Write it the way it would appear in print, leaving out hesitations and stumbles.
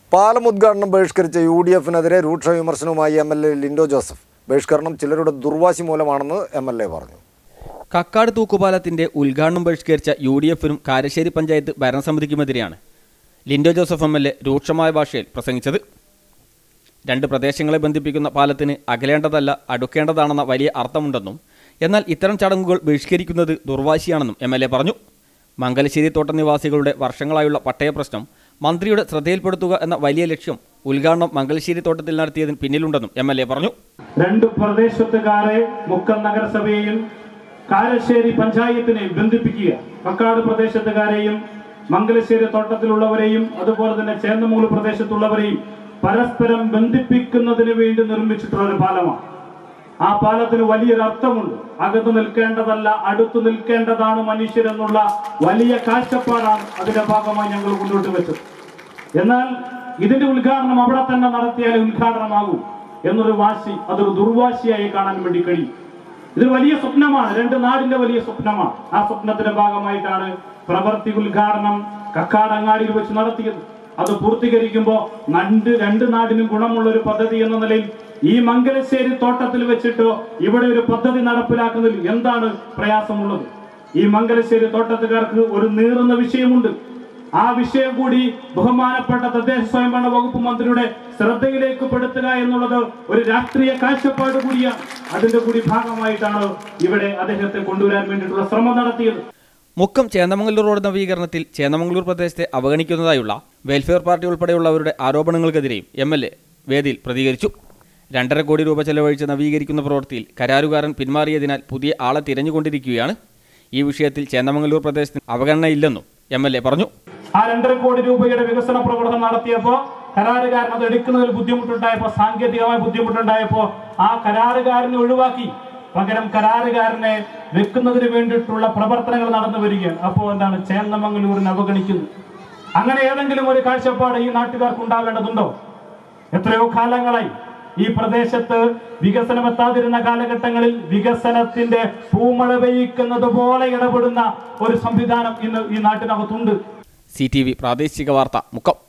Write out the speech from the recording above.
പാലം ഉദ്ഘാടനം ബഹിഷ്കരിച്ച UDF-നെതിരെ രൂക്ഷ വിമർശനവുമായി MLA ലിൻഡോ ജോസഫ്. ബഹിഷ്കരണം ചിലരുടെ ദുർവാശി മൂലമാണെന്ന് MLA പറഞ്ഞു. കക്കാട് തൂക്കുപാലത്തിന്റെ ഉദ്ഘാടനം ബഹിഷ്കരിച്ച UDF-നും കാരശ്ശേരി പഞ്ചായത്ത് ഭരണസമിതിക്കുമെതിരെയാണ് ലിൻഡോ ജോസഫ് MLA രൂക്ഷമായ ഭാഷയിൽ പ്രസംഗിച്ചത്. രണ്ട് പ്രദേശങ്ങളെ ബന്ധിപ്പിക്കുന്ന പാലത്തിന് അകലേണ്ടതല്ല അടുക്കേണ്ടതാണെന്ന വലിയ അർത്ഥമുണ്ടെന്നും എന്നാൽ ഇത്തരം ചടങ്ങുകൾ ബഹിഷ്കരിക്കുന്നത് ദുർവാശിയാണെന്നും MLA പറഞ്ഞു. മംഗലശ്ശേരി തോട്ടം നിവാസികളുടെ വർഷങ്ങളായുള്ള പട്ടയ പ്രശ്നം മന്ത്രിയുടെ ശ്രദ്ധയിൽപ്പെടുത്തുക എന്ന വലിയ ലക്ഷ്യം ഉദ്ഘാടനം മംഗലശ്ശേരി തോട്ടത്തിൽ നടത്തിയതിന് പിന്നിലുണ്ടെന്നും MLA പറഞ്ഞു. രണ്ട് പ്രദേശത്തുകാരെ മുക്കം നഗരസഭയെയും കാരശ്ശേരി പഞ്ചായത്തിനെയും ബന്ധിപ്പിക്കുക, കക്കാട് പ്രദേശത്തുകാരെയും മംഗലശ്ശേരി തോട്ടത്തിലുള്ളവരെയും അതുപോലെ തന്നെ ചേന്നമൂല് പ്രദേശത്തുള്ളവരെയും പരസ്പരം ബന്ധിപ്പിക്കുന്നതിന് വേണ്ടി നിർമ്മിച്ചിട്ടുള്ള ഒരു പാലമാണ്. ആ പാലത്തിന് വലിയൊരു അർത്ഥമുണ്ട്. അകത്ത് നിൽക്കേണ്ടതല്ല അടുത്തു നിൽക്കേണ്ടതാണ് മനുഷ്യരെന്നുള്ള വലിയ കാഴ്ചപ്പാടാണ് അതിന്റെ ഭാഗമായി ഞങ്ങൾ മുന്നോട്ട് വെച്ചത്. എന്നാൽ ഇതിന്റെ ഉദ്ഘാടനം അവിടെ തന്നെ നടത്തിയാൽ ഉദ്ഘാടനമാകും എന്നൊരു വാശി, അതൊരു ദുർവാശിയായി കാണാൻ വേണ്ടി കഴിയും. ഇത് വലിയ സ്വപ്നമാണ്, രണ്ട് നാടിന്റെ വലിയ സ്വപ്നമാണ്. ആ സ്വപ്നത്തിന്റെ ഭാഗമായിട്ടാണ് പ്രവൃത്തി ഉദ്ഘാടനം കക്കാടങ്ങാടിയിൽ വെച്ച് നടത്തിയത്. അത് പൂർത്തീകരിക്കുമ്പോൾ രണ്ട് നാടിനും ഗുണമുള്ള ഒരു പദ്ധതി എന്ന നിലയിൽ ഈ മംഗലശ്ശേരി തോട്ടത്തിൽ വെച്ചിട്ടോ ഇവിടെ ഒരു പദ്ധതി നടപ്പിലാക്കുന്നതിൽ എന്താണ് പ്രയാസമുള്ളത്? ഈ മംഗലശ്ശേരി തോട്ടത്തുകാർക്ക് ഒരു നീറുന്ന വിഷയമുണ്ട്. ആ വിഷയം കൂടി ബഹുമാനപ്പെട്ട തദ്ദേശ സ്വയംഭരണ വകുപ്പ് മന്ത്രിയുടെ ശ്രദ്ധയിലേക്ക് പെടുത്തുക എന്നുള്ളത് ഒരു രാഷ്ട്രീയ കാഴ്ചപ്പാട് കൂടിയാണ്. അതിന്റെ കൂടി ഭാഗമായിട്ടാണ് ഇവിടെ അദ്ദേഹത്തെ കൊണ്ടുവരാൻ വേണ്ടിയിട്ടുള്ള ശ്രമം നടത്തിയത്. മുക്കം ചേന്നമംഗലൂർ റോഡ് നവീകരണത്തിൽ ചേന്നമംഗലൂർ പ്രദേശത്തെ അവഗണിക്കുന്നതായുള്ള വെൽഫെയർ പാർട്ടി ഉൾപ്പെടെയുള്ളവരുടെ ആരോപണങ്ങൾക്കെതിരെയും MLA വേദിയിൽ പ്രതികരിച്ചു. 2.5 കോടി രൂപ ചെലവഴിച്ച് നവീകരിക്കുന്ന പ്രവൃത്തിയിൽ കരാറുകാരൻ പിന്മാറിയതിനാൽ പുതിയ ആളെ തിരഞ്ഞുകൊണ്ടിരിക്കുകയാണ്. ഈ വിഷയത്തിൽ ചേന്നമംഗലൂർ പ്രദേശത്തിന് അവഗണനയില്ലെന്നും MLA പറഞ്ഞു. ആ 2.5 കോടി രൂപയുടെ വികസന പ്രവർത്തനം നടത്തിയപ്പോൾ കരാറുകാരൻ അത് എടുക്കുന്നതിൽ ബുദ്ധിമുട്ടുണ്ടായപ്പോൾ, സാങ്കേതികമായ ബുദ്ധിമുട്ടുണ്ടായപ്പോൾ ആ കരാറുകാരനെ ഒഴിവാക്കി. പകരം കരാറുകാരനെ വെക്കുന്നതിന് വേണ്ടിയിട്ടുള്ള പ്രവർത്തനങ്ങൾ നടന്നു വരികയാണ്. അപ്പോൾ എന്താണ് ചേന്നമംഗലൂരിനെ അവഗണിക്കുന്നത്? അങ്ങനെ ഏതെങ്കിലും ഒരു കാഴ്ചപ്പാട് ഈ നാട്ടുകാർക്ക് ഉണ്ടാവേണ്ടതുണ്ടോ? എത്രയോ കാലങ്ങളായി ഈ പ്രദേശത്ത് വികസനം എത്താതിരുന്ന കാലഘട്ടങ്ങളിൽ വികസനത്തിന്റെ പൂമഴ പെയ്യിക്കുന്നത് പോലെ ഇടപെടുന്ന ഒരു സംവിധാനം ഇന്ന് ഈ നാട്ടിനകത്തുണ്ട്. CTV പ്രാദേശിക വാർത്ത മുക്കം.